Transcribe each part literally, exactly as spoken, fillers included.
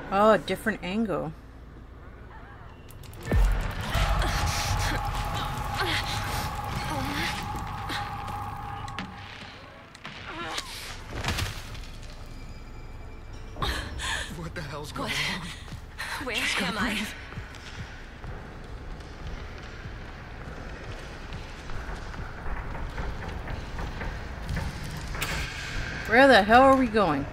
Oh, a different angle. What the hell's going on? Where am I? Where the hell are we going?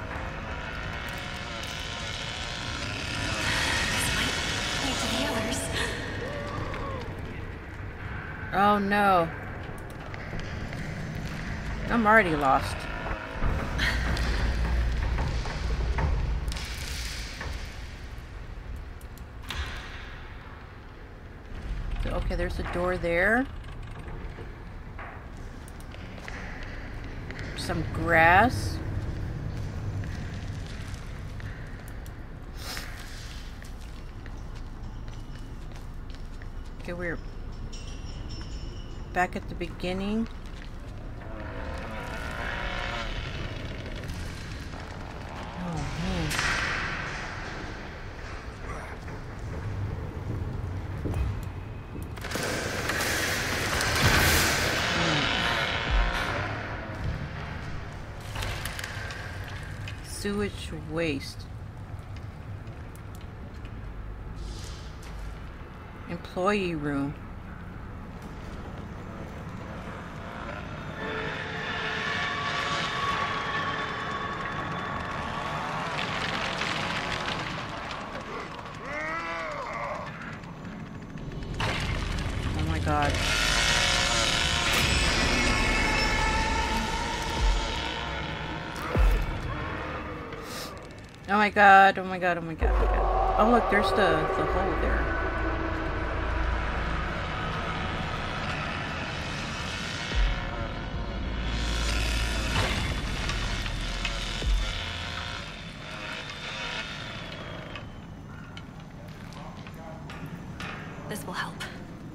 Lead to the others. Oh no. I'm already lost. Okay, there's a door there. Some grass. Okay, we're back at the beginning. Oh man. Sewage waste. Employee room. Oh my god. Oh my god, oh my god, oh my god, oh my god. Oh look, there's the, the hole there. This will help.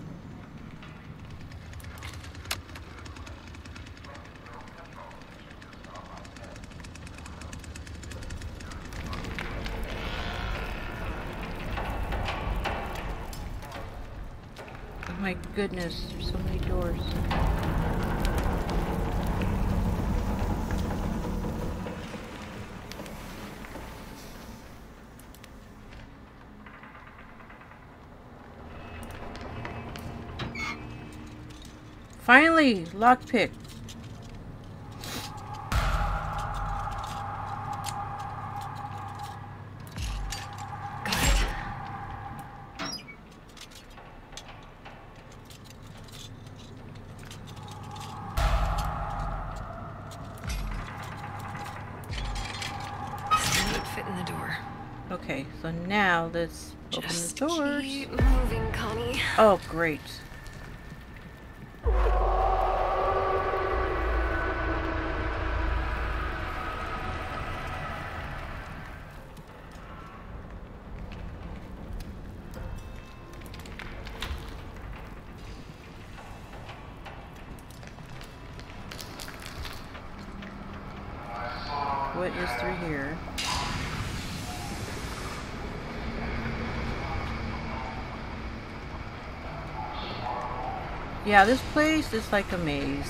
Oh my goodness, there's so many doors. Finally, lockpick. Okay, so now let's open Just the doors. keep moving, Connie. Oh, great. What is through here? Yeah, this place is like a maze.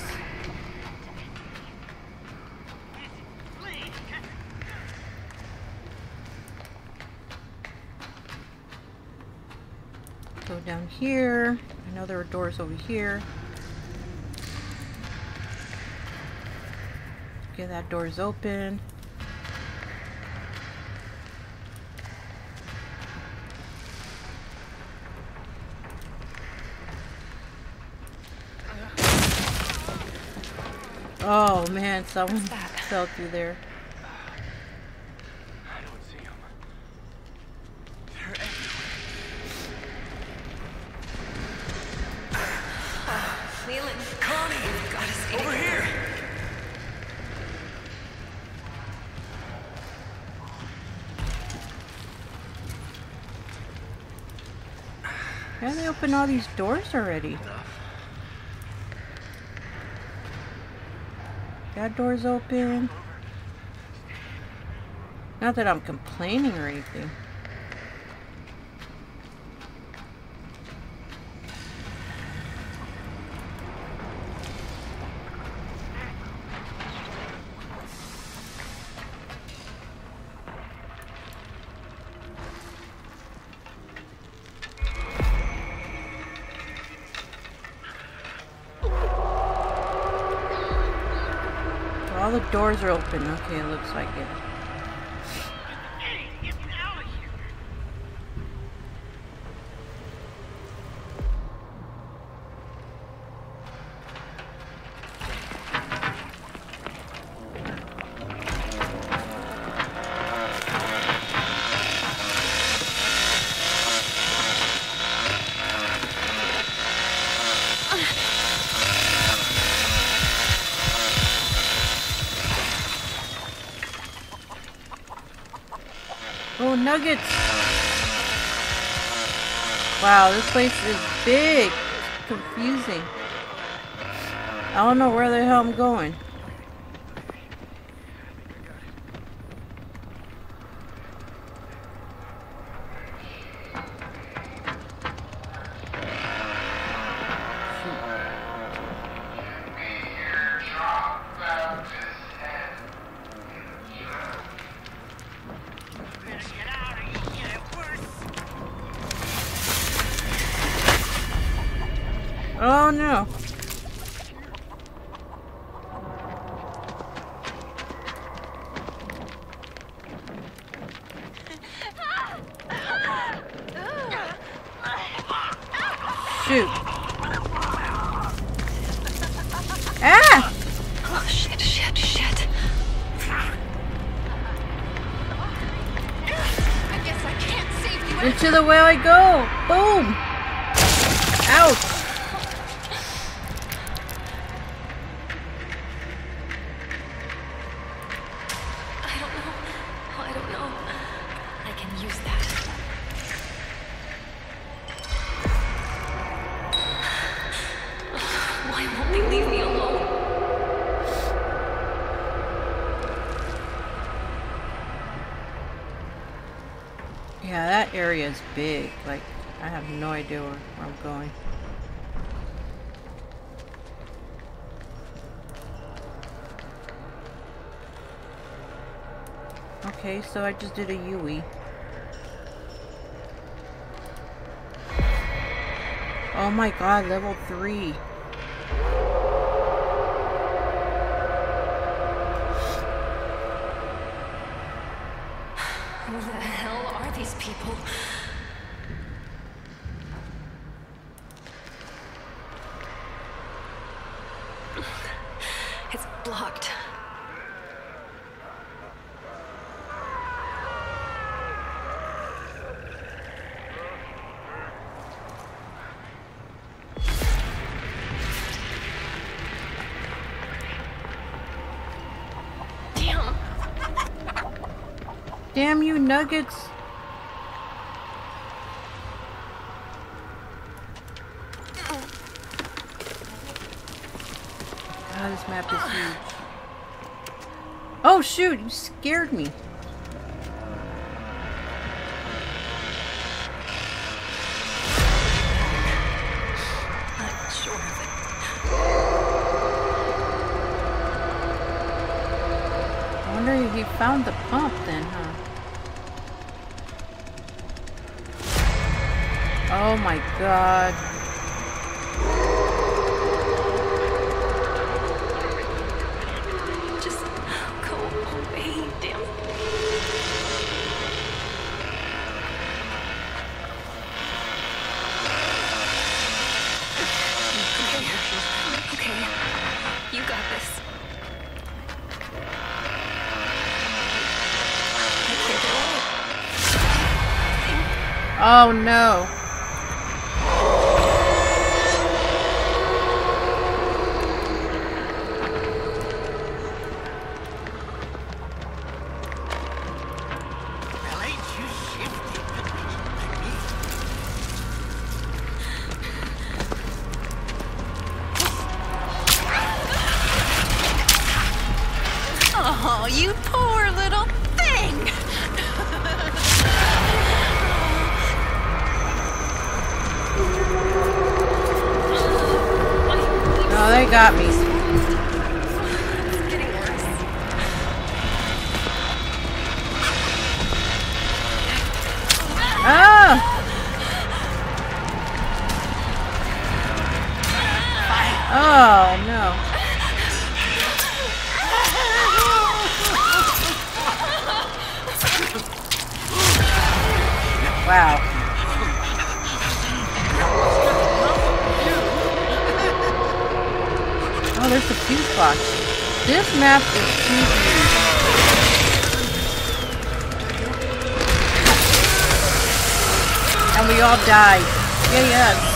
Go down here. I know there are doors over here. Okay, that door's open. Oh man, someone fell through there. I don't see them. They're everywhere. Leland, Connie! you've got to stay Over together. here! How did they open all these doors already? That door's open. Not that I'm complaining or anything. All the doors are open. Okay, it looks like it. Oh, nuggets! Wow, this place is big. It's confusing. I don't know where the hell I'm going. Oh no. Shoot. Ah! Oh, shit, shit, shit. I guess I can't save you. Into the well I go. Boom. Ouch. Yeah, that area is big. Like, I have no idea where, where I'm going. Okay, so I just did a U E. Oh my god, level three. Who the hell are these people? It's blocked. Damn. Damn you, nuggets. God, this map is huge. Oh shoot, you scared me. Not sure of it. I wonder if he found the pump then, huh? Oh my god. Just go away, damn. Okay, okay, you got this. I can't get away. Oh no. Oh, you poor little thing! got me. It's getting worse. Ah! Oh no. Wow. Oh, there's the fuse box. This map is huge. And we all died. Yeah, yeah.